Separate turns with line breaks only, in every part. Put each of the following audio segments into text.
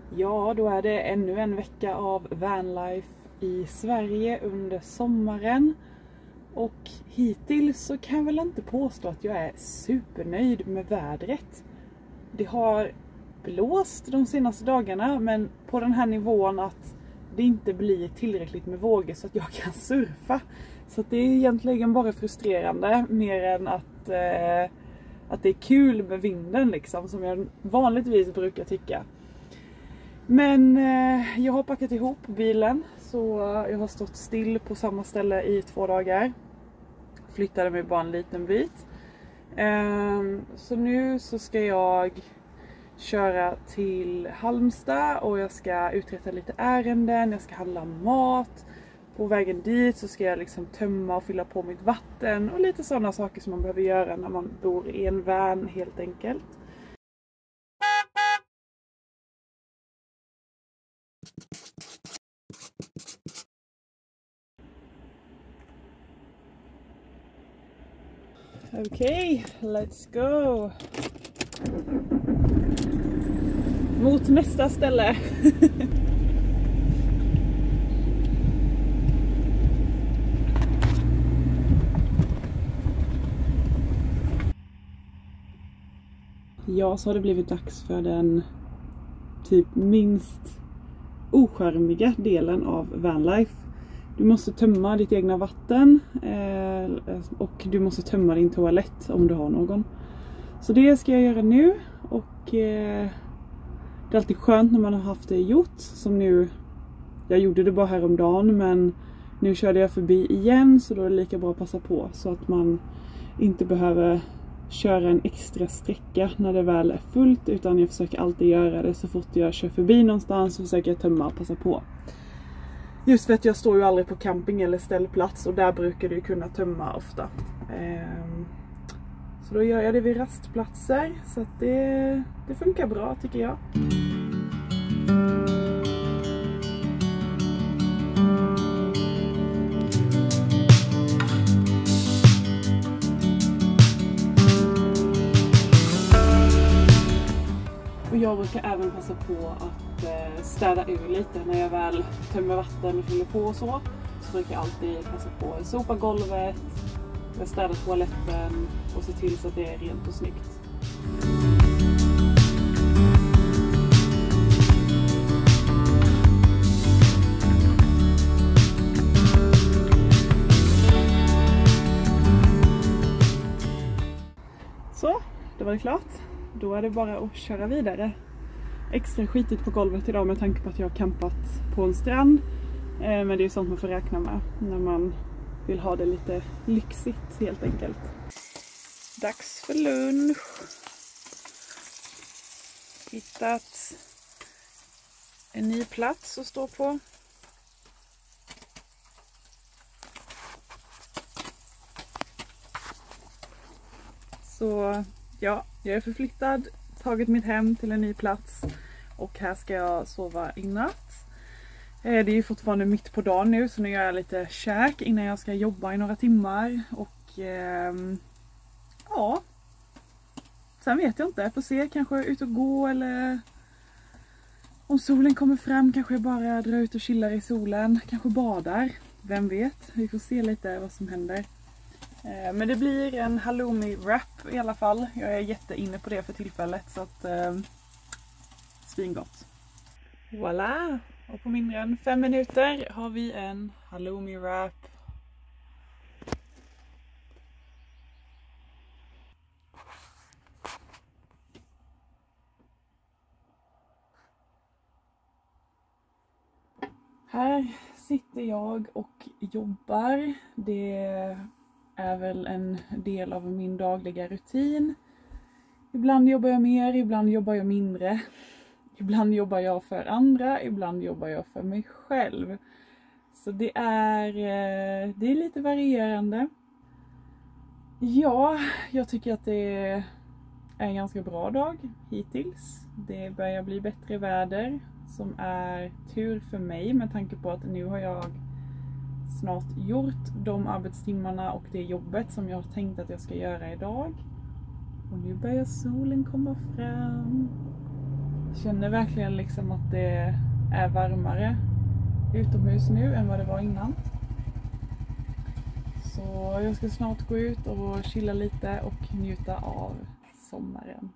Ja, då är det ännu en vecka av vanlife i Sverige under sommaren. Och hittills så kan jag väl inte påstå att jag är supernöjd med vädret. Det har blåst de senaste dagarna, men på den här nivån att det inte blir tillräckligt med vågor så att jag kan surfa. Så att det är egentligen bara frustrerande, mer än att det är kul med vinden liksom, som jag vanligtvis brukar tycka. Men jag har packat ihop bilen, så jag har stått still på samma ställe i 2 dagar. Flyttade mig bara en liten bit. Så nu så ska jag köra till Halmstad och jag ska uträtta lite ärenden, jag ska handla mat. På vägen dit så ska jag liksom tömma och fylla på mitt vatten och lite sådana saker som man behöver göra när man bor i en van helt enkelt. Okej, let's go! Mot nästa ställe! Ja, så har det blivit dags för den typ minst ocharmiga delen av vanlife. Du måste tömma ditt egna vatten och du måste tömma din toalett om du har någon. Så det ska jag göra nu, och det är alltid skönt när man har haft det gjort. Som nu, jag gjorde det bara häromdagen, men nu körde jag förbi igen, så då är det lika bra att passa på så att man inte behöver köra en extra sträcka när det väl är fullt, utan jag försöker alltid göra det så fort jag kör förbi någonstans, så försöker jag tömma och passa på. Just för att jag står ju aldrig på camping eller ställplats, och där brukar du kunna tömma ofta. Så då gör jag det vid rastplatser, så att det funkar bra tycker jag. Jag brukar även passa på att städa ur lite när jag väl tömmer vatten och fyller på och så. Så brukar jag alltid passa på att sopa golvet, städa toaletten och se till så att det är rent och snyggt. Så, då var det klart. Då är det bara att köra vidare. Extra skitigt på golvet idag med tanke på att jag har campat på en strand. Men det är ju sånt man får räkna med när man vill ha det lite lyxigt helt enkelt. Dags för lunch. Hittat en ny plats att stå på. Så ja, jag är förflyttad, tagit mitt hem till en ny plats och här ska jag sova i natt. Det är ju fortfarande mitt på dagen nu, så nu gör jag lite käk innan jag ska jobba i några timmar. Och ja, sen vet jag inte, jag får se, kanske ut och gå, eller om solen kommer fram kanske jag bara drar ut och chillar i solen, kanske badar, vem vet, vi får se lite vad som händer. Men det blir en halloumi wrap i alla fall. Jag är jätteinne på det för tillfället, så att svingott. Voilà! Och på mindre än 5 minuter har vi en halloumi wrap. Här sitter jag och jobbar. Det är väl en del av min dagliga rutin. Ibland jobbar jag mer, ibland jobbar jag mindre. Ibland jobbar jag för andra, ibland jobbar jag för mig själv. Så det är lite varierande. Ja, jag tycker att det är en ganska bra dag hittills. Det börjar bli bättre väder, som är tur för mig med tanke på att nu har jag snart gjort de arbetstimmarna och det jobbet som jag har tänkt att jag ska göra idag. Och nu börjar solen komma fram. Jag känner verkligen liksom att det är varmare utomhus nu än vad det var innan. Så jag ska snart gå ut och chilla lite och njuta av sommaren.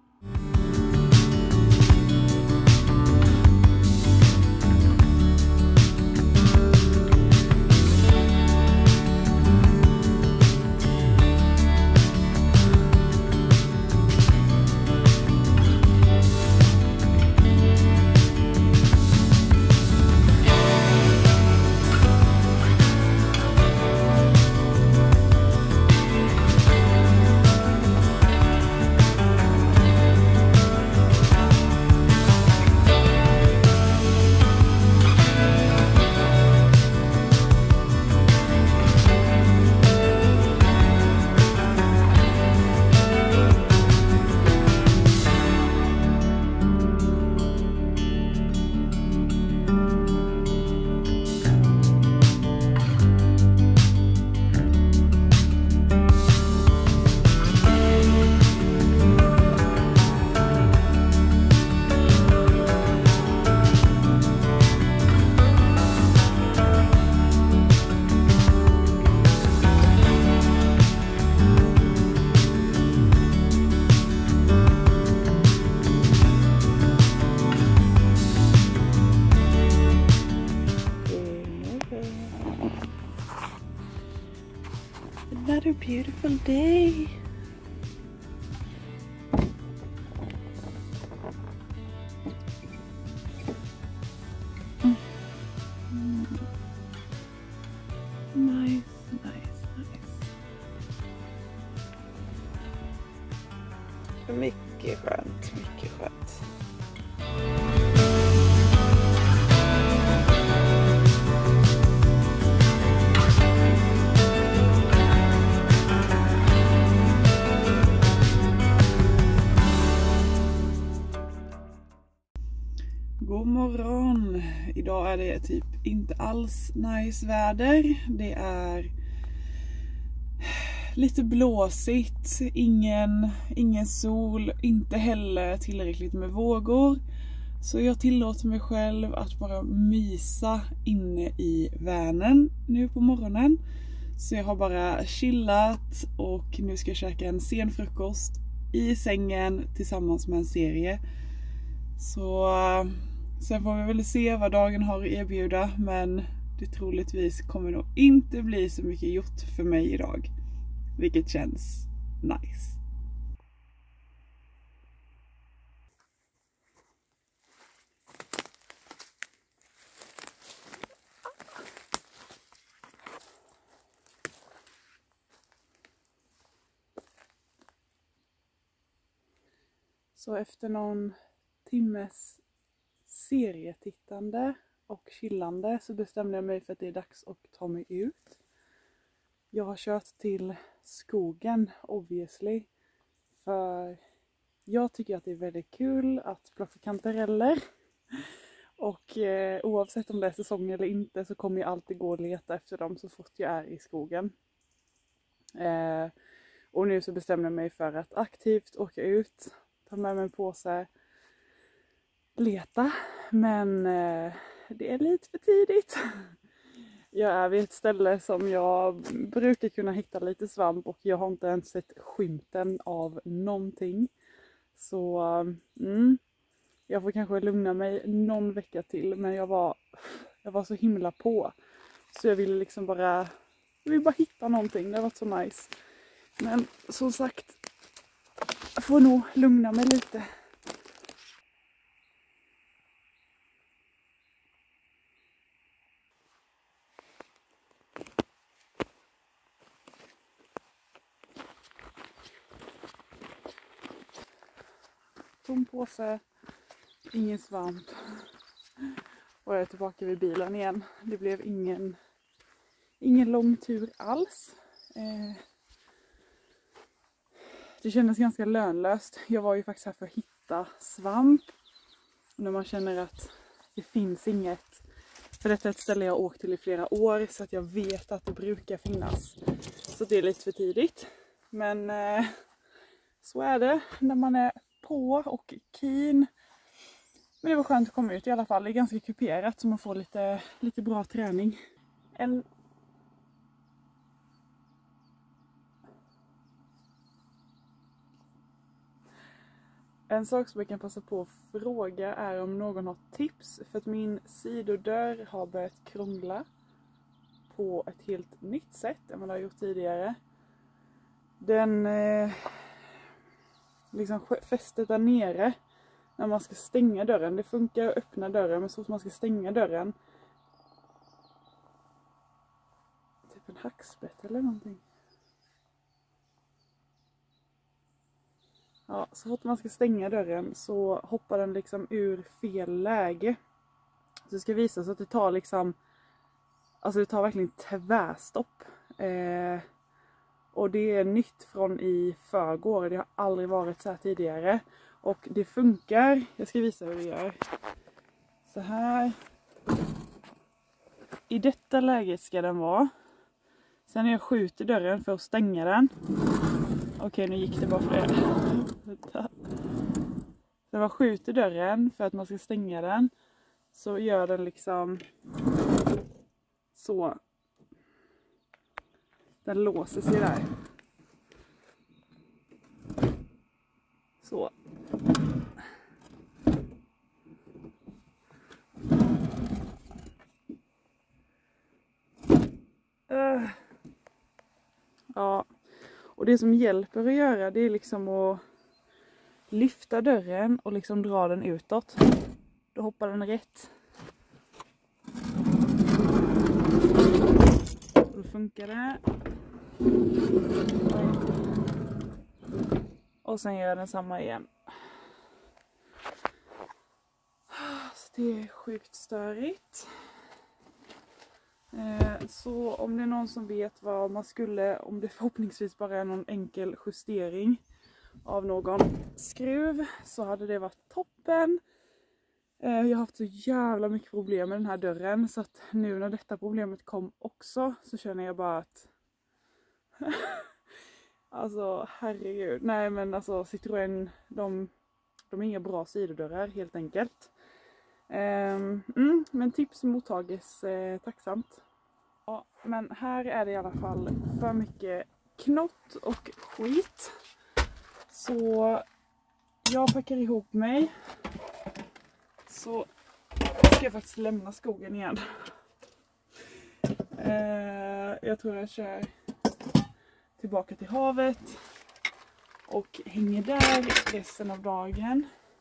Another beautiful day. Nice. Mycket skönt. God morgon! Idag är det typ inte alls nice väder. Det är lite blåsigt, ingen sol, inte heller tillräckligt med vågor. Så jag tillåter mig själv att bara mysa inne i vanen nu på morgonen. Så jag har bara chillat och nu ska jag käka en sen frukost i sängen tillsammans med en serie. Så sen får vi väl se vad dagen har att erbjuda, men det troligtvis kommer nog inte bli så mycket gjort för mig idag. Vilket känns nice. Så efter någon timmes serietittande och chillande så bestämde jag mig för att det är dags att ta mig ut. Jag har kört till skogen, obviously, för jag tycker att det är väldigt kul att plocka kantareller. Och oavsett om det är säsong eller inte så kommer jag alltid gå och leta efter dem så fort jag är i skogen. Och nu så bestämde jag mig för att aktivt åka ut, ta med mig en påse, leta. Men det är lite för tidigt. Jag är vid ett ställe som jag brukar kunna hitta lite svamp och jag har inte ens sett skymten av någonting. Så jag får kanske lugna mig någon vecka till, men jag var så himla på. Så jag ville liksom bara hitta någonting, det har varit så nice. Men som sagt, jag får nog lugna mig lite. Tom påse, ingen svamp. Och jag är tillbaka vid bilen igen. Det blev ingen lång tur alls. Det kändes ganska lönlöst. Jag var ju faktiskt här för att hitta svamp. Och när man känner att det finns inget. För detta är ett ställe jag har åkt till i flera år så att jag vet att det brukar finnas. Så det är lite för tidigt. Men så är det när man är på och keen. Men det var skönt att komma ut i alla fall. Det är ganska kuperat så man får lite bra träning. En sak som jag kan passa på att fråga är om någon har tips. För att min sidodörr har börjat krångla på ett helt nytt sätt än vad det har gjort tidigare. Den liksom fästet där nere när man ska stänga dörren. Det funkar att öppna dörren, men så som man ska stänga dörren. Typ en hackspett eller någonting. Ja, så fort man ska stänga dörren så hoppar den liksom ur fel läge. Så det ska visa sig att det tar liksom, alltså det tar verkligen tvärstopp. Och det är nytt från i förrgår. Det har aldrig varit så här tidigare. Och det funkar. Jag ska visa hur det gör. Så här. I detta läget ska den vara. Sen när jag skjuter dörren för att stänga den. Okej, nu gick det bara för det. När man skjuter dörren för att man ska stänga den. Så gör den liksom så. Den låser sig där. Så. Ja. Och det som hjälper att göra, det är liksom att lyfta dörren och liksom dra den utåt. Då hoppar den rätt. Och då funkar det. Och sen gör den samma igen. Så det är sjukt störigt. Så om det är någon som vet vad man skulle, om det förhoppningsvis bara är någon enkel justering av någon skruv, så hade det varit toppen. Jag har haft så jävla mycket problem med den här dörren, så att nu när detta problemet kom också så känner jag bara att alltså herregud, nej men alltså Citroën, de är inga bra sidodörrar helt enkelt. Men tips mottages tacksamt. Ja, men här är det i alla fall för mycket knott och skit. Så jag packar ihop mig. Så ska jag faktiskt lämna skogen igen. Jag tror jag kör tillbaka till havet. Och hänger där resten av dagen.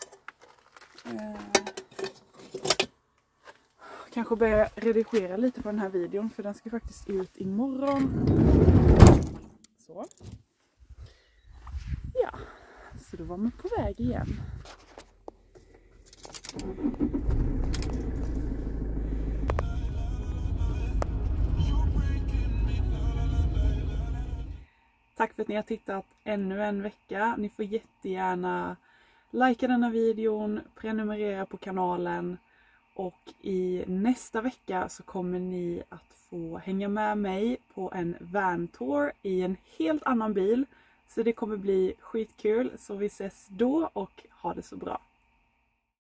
Kanske börja redigera lite på den här videon, för den ska faktiskt ut imorgon. Så. Ja, så då var man på väg igen. Tack för att ni har tittat ännu en vecka. Ni får jättegärna likea denna videon, prenumerera på kanalen. Och i nästa vecka så kommer ni att få hänga med mig på en van tour i en helt annan bil. Så det kommer bli skitkul. Så vi ses då och ha det så bra.